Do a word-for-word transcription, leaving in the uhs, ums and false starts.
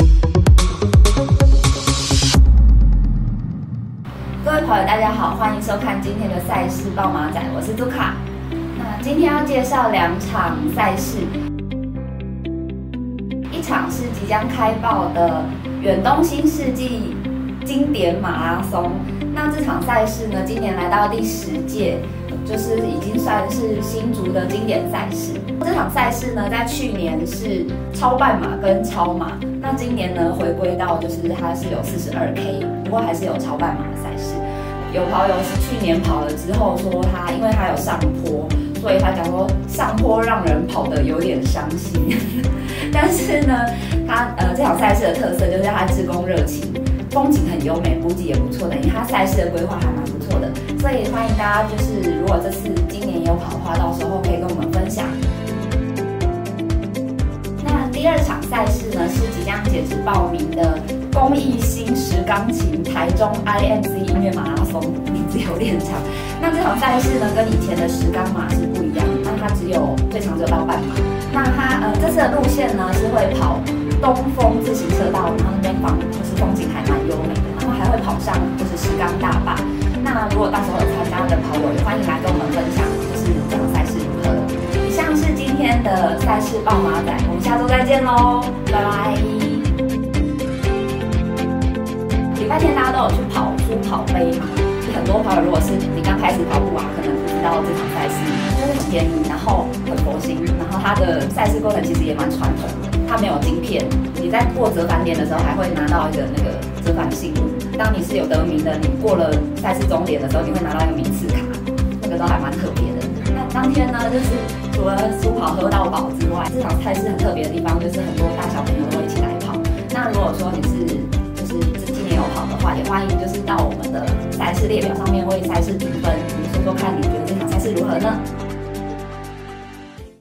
各位朋友，大家好，欢迎收看今天的赛事爆马仔，我是杜卡。那今天要介绍两场赛事，一场是即将开爆的远东新世纪经典马拉松。那这场赛事呢，今年来到第十届，就是已经算是新竹的经典赛事。这场赛事呢，在去年是超半马跟超马，那今年呢回归到就是它是有四十二 K， 不过还是有超半马的赛事。有跑友是去年跑了之后说他，因为他有上坡，所以他讲说上坡让人跑得有点伤心。但是呢，他呃这场赛事的特色就是他志工热情，风景很优美，补给也不错的，因为他赛事的规划还蛮不错的，所以欢迎大家就是如果这次今年有跑的话，到时候可以跟我们分享。那第二场赛事呢是即将截止报名的公益新石钢琴台中 I M C 音乐马拉松，名字有点长。那这场赛事呢，跟以前的石钢马是不一样的，那它只有最长只有到半马。那它呃这次的路线呢是会跑东风自行车道，然后那边风就是风景还蛮优美的，然后还会跑上就是石钢大坝。那如果到时候有参加的跑友，也欢迎来跟我们分享，就是这场赛事如何。以上是今天的赛事爆马仔，我们下周再见喽，拜拜。礼拜天大家都有去跑书跑杯嘛？很多跑友如果是你刚开始跑步啊，可能不知道这场赛事就是很便宜，然后很佛心，然后它的赛事过程其实也蛮传统的，它没有晶片，你在过折返点的时候还会拿到一个那个折返信物。当你是有得名的，你过了赛事终点的时候，你会拿到一个名次卡，那个都还蛮特别的。那当天呢，就是除了书跑喝到饱之外，这场赛事很特别的地方就是很多大小朋友都会一起来跑。那如果说你是有跑的话，也欢迎就是到我们的赛事列表上面为赛事评分，你说说看你觉得这场赛事如何呢？